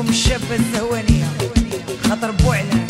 لكم الشابة الزهوانية خاطر بوعلان.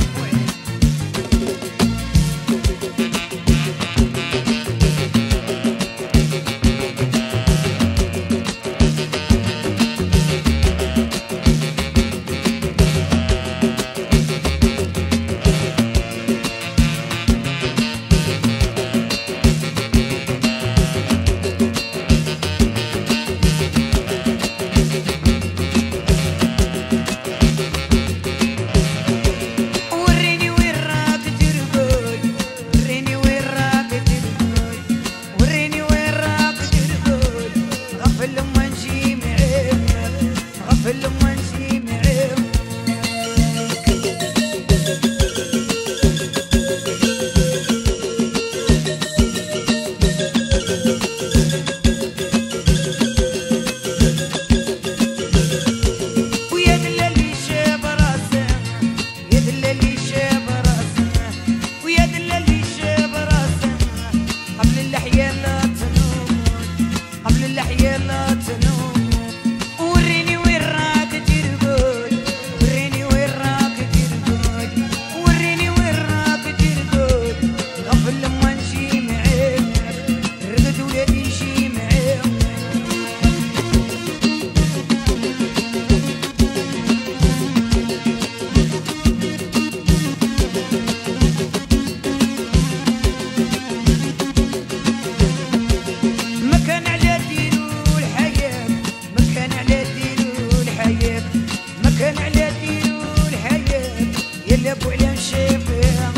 يلي ابو علام شافها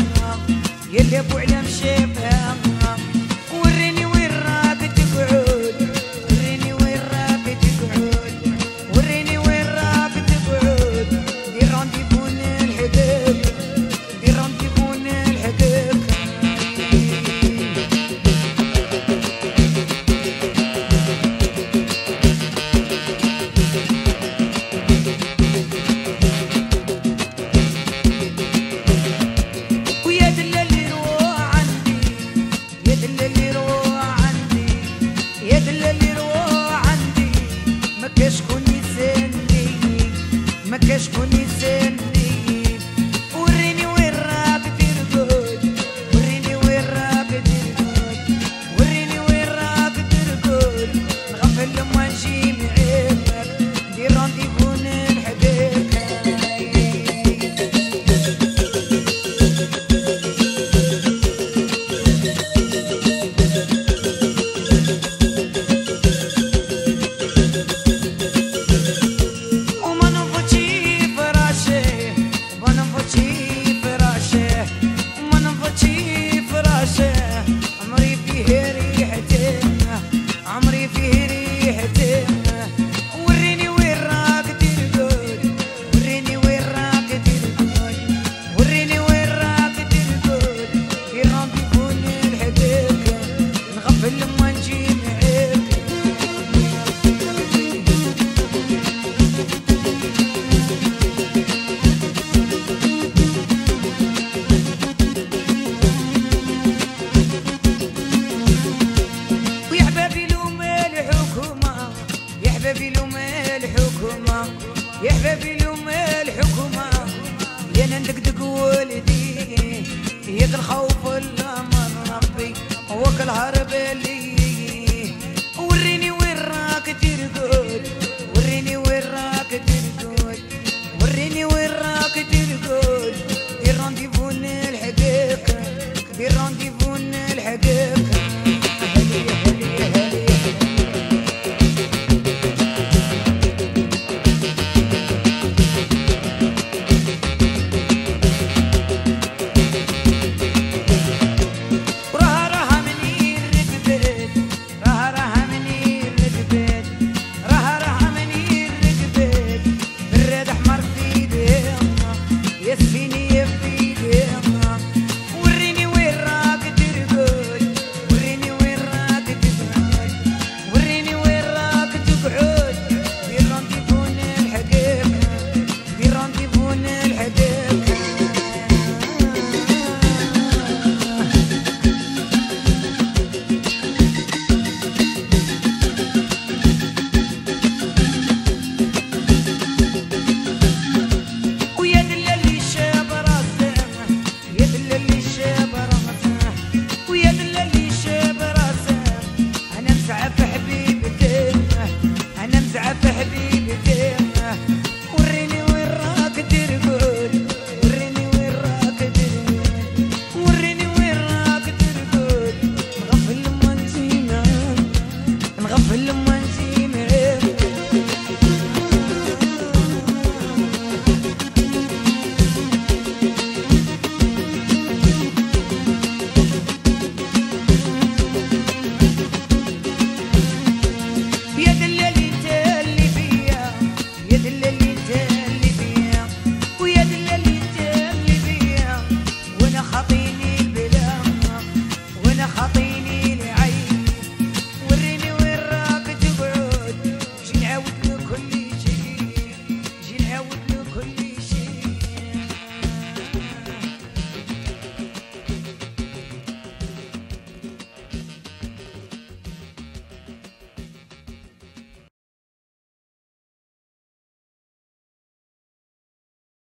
يلي ابو علام شافها وريني وين راك تقعد وريني وين راك تقعد وريني وين راك تقعد دير رونديفو الحقيق دير رونديفو الحقيق شكون يسالني ما كاش شكون يسالني وريني وين راك ترقد وريني وين راك ترقد وريني وين راك ترقد نغفل لما نجي معاك ندير رونديفو نحكيك يا حبابي لوم الحكومة يا ندقدق ولدي ياك الخوف الله من ربي هوك الهرب اللي